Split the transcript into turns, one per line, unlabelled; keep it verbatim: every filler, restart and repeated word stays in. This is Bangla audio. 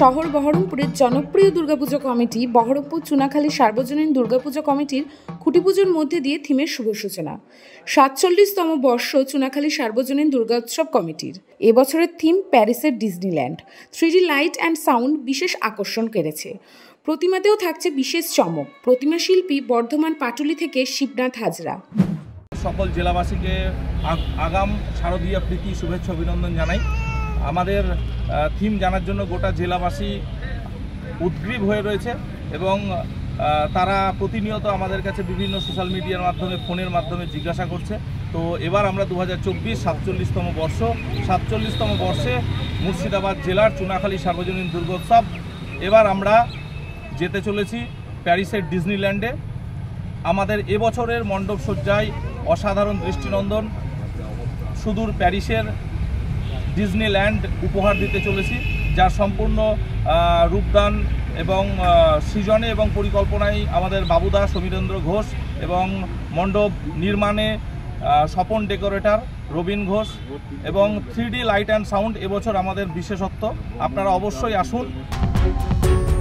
শহর বহরমপুরের জনপ্রিয় দুর্গাপুজো কমিটি বহরমপুর চুনাখালী সার্বজনীন দুর্গাপুজো কমিটির খুঁটি পুজোর মধ্যে দিয়ে থিমের শুভ সূচনা। সাতচল্লিশতম বর্ষ চুনাখালী সার্বজনীন দুর্গোৎসব কমিটির এবছরের থিম প্যারিসের Disneyland. Three D light and sound বিশেষ আকর্ষণ কেড়েছে। প্রতিমাতেও থাকছে বিশেষ চমক। প্রতিমা শিল্পী বর্ধমান পাটুলি থেকে শিবনাথ হাজরা।
সকল জেলাবাসীকে আগাম শারদীয়া প্রীতি শুভেচ্ছা অভিনন্দন জানাই। আমাদের থিম জানার জন্য গোটা জেলাবাসী উদ্গ্রীব হয়ে রয়েছে এবং তারা প্রতিনিয়ত আমাদের কাছে বিভিন্ন সোশ্যাল মিডিয়ার মাধ্যমে ফোনের মাধ্যমে জিজ্ঞাসা করছে। তো এবার আমরা দু হাজার চব্বিশ সাতচল্লিশতম বর্ষ সাতচল্লিশতম বর্ষে মুর্শিদাবাদ জেলার চুনাখালী সার্বজনীন দুর্গোৎসব এবার আমরা যেতে চলেছি প্যারিসের ডিজনিল্যান্ডে। আমাদের এবছরের মণ্ডপ সজ্জায় অসাধারণ দৃষ্টিনন্দন সুদূর প্যারিসের ডিজনিল্যান্ড উপহার দিতে চলেছি, যার সম্পূর্ণ রূপদান এবং সৃজনে এবং পরিকল্পনায় আমাদের বাবুদা সমীরেন্দ্র ঘোষ এবং মণ্ডপ নির্মাণে স্বপন ডেকোরেটর রবীন ঘোষ এবং three D light and sound এবছর আমাদের বিশেষত্ব। আপনারা অবশ্যই আসুন।